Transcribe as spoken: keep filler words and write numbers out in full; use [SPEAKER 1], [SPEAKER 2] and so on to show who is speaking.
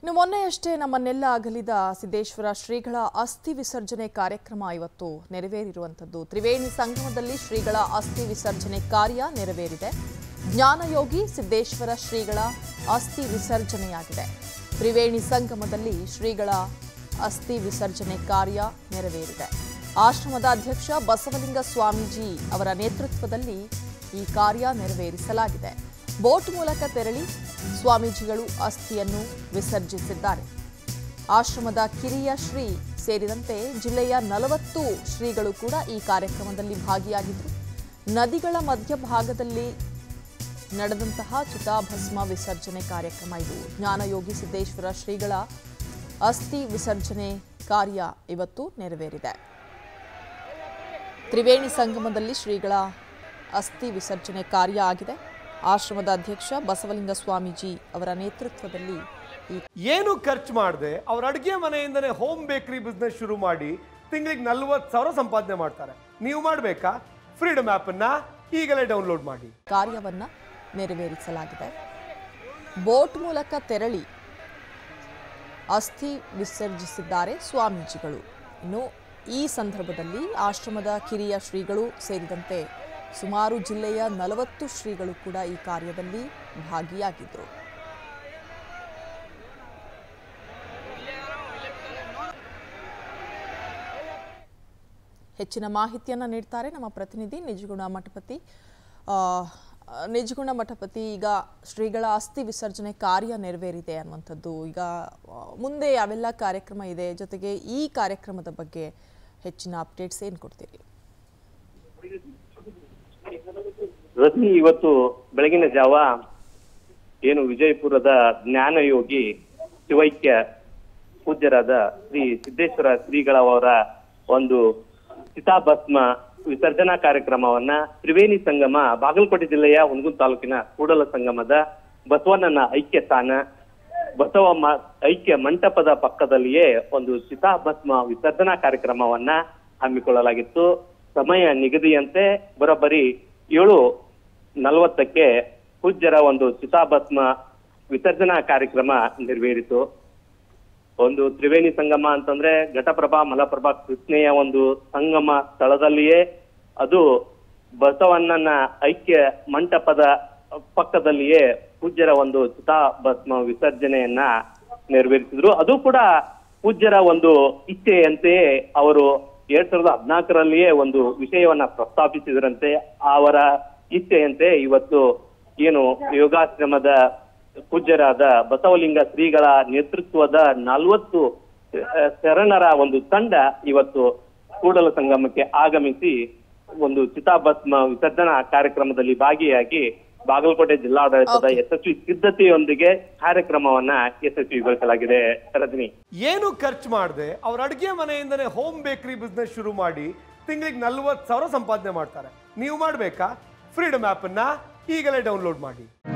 [SPEAKER 1] ಇನ್ನು ಮೊನ್ನೆಯಷ್ಟೇ ನಮ್ಮನ್ನೆಲ್ಲ ಅಗಲಿದ ಸಿದ್ದೇಶ್ವರ ಶ್ರೀಗಳ ಅಸ್ಥಿ ವಿಸರ್ಜನೆ ಕಾರ್ಯಕ್ರಮ ಇವತ್ತು ನೆರವೇರಿರುವಂತದ್ದು. ತ್ರಿವೇಣಿ ಸಂಗಮದಲ್ಲಿ ಶ್ರೀಗಳ ಅಸ್ಥಿ ವಿಸರ್ಜನೆ ಕಾರ್ಯ ನೆರವೇರಿದೆ. ಜ್ಞಾನಯೋಗಿ ಸಿದ್ದೇಶ್ವರ ಶ್ರೀಗಳ ಅಸ್ಥಿ ವಿಸರ್ಜನೆಯಾಗಿದೆ. ತ್ರಿವೇಣಿ ಸಂಗಮದಲ್ಲಿ ಶ್ರೀಗಳ ಅಸ್ಥಿ ವಿಸರ್ಜನೆ ಕಾರ್ಯ ನೆರವೇರಿದೆ. ಆಶ್ರಮದ ಅಧ್ಯಕ್ಷ ಬಸವಲಿಂಗ ಸ್ವಾಮೀಜಿ ಅವರ ನೇತೃತ್ವದಲ್ಲಿ ಈ ಕಾರ್ಯ ನೆರವೇರಿಸಲಾಗಿದೆ. ಬೋಟ್ ಮೂಲಕ ತೆರಳಿ ಸ್ವಾಮೀಜಿಗಳು ಅಸ್ಥಿಯನ್ನು ವಿಸರ್ಜಿಸಿದ್ದಾರೆ. ಆಶ್ರಮದ ಕಿರಿಯ ಶ್ರೀ ಸೇರಿದಂತೆ ಜಿಲ್ಲೆಯ ನಲವತ್ತು ಶ್ರೀಗಳು ಕೂಡ ಈ ಕಾರ್ಯಕ್ರಮದಲ್ಲಿ ಭಾಗಿಯಾಗಿದ್ದರು. ನದಿಗಳ ಮಧ್ಯಭಾಗದಲ್ಲಿ ನಡೆದಂತಹ ಚಿತಾಭಸ್ಮ ವಿಸರ್ಜನೆ ಕಾರ್ಯಕ್ರಮ ಇದು. ಜ್ಞಾನಯೋಗಿ ಸಿದ್ದೇಶ್ವರ ಶ್ರೀಗಳ ಅಸ್ಥಿ ವಿಸರ್ಜನೆ ಕಾರ್ಯ ಇವತ್ತು ನೆರವೇರಿದೆ. ತ್ರಿವೇಣಿ ಸಂಗಮದಲ್ಲಿ ಶ್ರೀಗಳ ಅಸ್ಥಿ ವಿಸರ್ಜನೆ ಕಾರ್ಯ ಆಗಿದೆ. ಆಶ್ರಮದ ಅಧ್ಯಕ್ಷ ಬಸವಲಿಂಗ ಸ್ವಾಮೀಜಿ ಅವರ ನೇತೃತ್ವದಲ್ಲಿ
[SPEAKER 2] ಏನು ಖರ್ಚು ಮಾಡದೆ ಅವರ ಅಡುಗೆ ಮನೆಯಿಂದನೇ ಹೋಮ್ ಬೇಕರಿ ಬಿಸ್ನೆಸ್ ಶುರು ಮಾಡಿ ತಿಂಗಳಿಗೆ ನಲ್ವತ್ತು ಸಾವಿರ ಸಂಪಾದನೆ ಮಾಡ್ತಾರೆ. ನೀವು ಮಾಡಬೇಕಾ? ಫ್ರೀಡಮ್ ಆಪ್ ಅನ್ನ ಈಗಲೇ ಡೌನ್ಲೋಡ್ ಮಾಡಿ.
[SPEAKER 1] ಕಾರ್ಯವನ್ನ ನೆರವೇರಿಸಲಾಗಿದೆ. ಬೋಟ್ ಮೂಲಕ ತೆರಳಿ ಅಸ್ಥಿ ವಿಸರ್ಜಿಸಿದ್ದಾರೆ ಸ್ವಾಮೀಜಿಗಳು. ಇನ್ನು ಈ ಸಂದರ್ಭದಲ್ಲಿ ಆಶ್ರಮದ ಕಿರಿಯ ಶ್ರೀಗಳು ಸೇರಿದಂತೆ ಸುಮಾರು ಜಿಲ್ಲೆಯ ನಲವತ್ತು ಶ್ರೀಗಳು ಕೂಡ ಈ ಕಾರ್ಯದಲ್ಲಿ ಭಾಗಿಯಾಗಿದ್ದರು. ಹೆಚ್ಚಿನ ಮಾಹಿತಿಯನ್ನು ನೀಡ್ತಾರೆ ನಮ್ಮ ಪ್ರತಿನಿಧಿ ನಿಜಗುಣ ಮಠಪತಿ. ನಿಜಗುಣ ಮಠಪತಿ, ಈಗ ಶ್ರೀಗಳ ಅಸ್ಥಿ ವಿಸರ್ಜನೆ ಕಾರ್ಯ ನೆರವೇರಿದೆ ಅನ್ನುವಂಥದ್ದು. ಈಗ ಮುಂದೆ ಯಾವೆಲ್ಲ ಕಾರ್ಯಕ್ರಮ ಇದೆ, ಜೊತೆಗೆ ಈ ಕಾರ್ಯಕ್ರಮದ ಬಗ್ಗೆ ಹೆಚ್ಚಿನ ಅಪ್ಡೇಟ್ಸ್ ಏನು ಕೊಡ್ತೀರಿ?
[SPEAKER 3] ರಜನಿ, ಇವತ್ತು ಬೆಳಗಿನ ಜಾವ ಏನು ವಿಜಯಪುರದ ಜ್ಞಾನಯೋಗಿ ಶಿವೈಕ್ಯ ಪೂಜ್ಯರಾದ ಶ್ರೀ ಸಿದ್ದೇಶ್ವರ ಶ್ರೀಗಳವರ ಒಂದು ಚಿತಾಭಸ್ಮ ವಿಸರ್ಜನಾ ಕಾರ್ಯಕ್ರಮವನ್ನ ತ್ರಿವೇಣಿ ಸಂಗಮ ಬಾಗಲಕೋಟೆ ಜಿಲ್ಲೆಯ ಹುನಗುಂದ ತಾಲೂಕಿನ ಕೂಡಲ ಸಂಗಮದ ಬಸವಣ್ಣನ ಐಕ್ಯ ಸ್ಥಾನ ಬಸವ ಐಕ್ಯ ಮಂಟಪದ ಪಕ್ಕದಲ್ಲಿಯೇ ಒಂದು ಚಿತಾಭಸ್ಮ ವಿಸರ್ಜನಾ ಕಾರ್ಯಕ್ರಮವನ್ನ ಹಮ್ಮಿಕೊಳ್ಳಲಾಗಿತ್ತು. ಸಮಯ ನಿಗದಿಯಂತೆ ಬರೋಬ್ಬರಿ ಏಳು ನಲವತ್ತಕ್ಕೆ ಪೂಜ್ಯರ ಒಂದು ಚಿತಾಭಸ್ಮ ವಿಸರ್ಜನಾ ಕಾರ್ಯಕ್ರಮ ನೆರವೇರಿತು. ಒಂದು ತ್ರಿವೇಣಿ ಸಂಗಮ ಅಂತಂದ್ರೆ ಘಟಪ್ರಭಾ ಮಲಪ್ರಭಾ ಕೃಷ್ಣೆಯ ಒಂದು ಸಂಗಮ ಸ್ಥಳದಲ್ಲಿಯೇ ಅದು ಬಸವಣ್ಣನ ಐಕ್ಯ ಮಂಟಪದ ಪಕ್ಕದಲ್ಲಿಯೇ ಪೂಜ್ಯರ ಒಂದು ಚಿತಾಭಸ್ಮ ವಿಸರ್ಜನೆಯನ್ನ ನೆರವೇರಿಸಿದ್ರು. ಅದು ಕೂಡ ಪೂಜ್ಯರ ಒಂದು ಇಚ್ಛೆಯಂತೆಯೇ ಅವರು ಎರಡ್ ಸಾವಿರದ ಹದಿನಾಲ್ಕರಲ್ಲಿಯೇ ಒಂದು ವಿಷಯವನ್ನ ಪ್ರಸ್ತಾಪಿಸಿದ್ರಂತೆ. ಅವರ ಇಚ್ಛೆಯಂತೆ ಇವತ್ತು ಏನು ಯೋಗಾಶ್ರಮದ ಪೂಜ್ಯರಾದ ಬಸವಲಿಂಗ ಶ್ರೀಗಳ ನೇತೃತ್ವದ ನಲವತ್ತು ಶರಣರ ಒಂದು ತಂಡ ಇವತ್ತು ಕೂಡಲ ಸಂಗಮಕ್ಕೆ ಆಗಮಿಸಿ ಒಂದು ಚಿತಾಭಸ್ಮ ವಿಸರ್ಜನಾ ಕಾರ್ಯಕ್ರಮದಲ್ಲಿ ಭಾಗಿಯಾಗಿ ಬಾಗಲಕೋಟೆ ಜಿಲ್ಲಾಡಳಿತದ ಯಶಸ್ವಿ ಸಿದ್ಧತೆಯೊಂದಿಗೆ ಕಾರ್ಯಕ್ರಮವನ್ನ ಯಶಸ್ವಿಗೊಳಿಸಲಾಗಿದೆ. ರಜನಿ,
[SPEAKER 2] ಏನು ಖರ್ಚು ಮಾಡದೆ ಅವರ ಅಡುಗೆ ಮನೆಯಿಂದನೇ ಹೋಮ್ ಬೇಕರಿ ಬಿಸ್ನೆಸ್ ಶುರು ಮಾಡಿ ತಿಂಗಳಿಗೆ ನಲ್ವತ್ತು ಸಾವಿರ ಸಂಪಾದನೆ ಮಾಡ್ತಾರೆ. ನೀವು ಮಾಡಬೇಕಾ? ಫ್ರೀಡಮ್ ಆಪ್ ಅನ್ನ ಈಗಲೇ ಡೌನ್ಲೋಡ್ ಮಾಡಿ.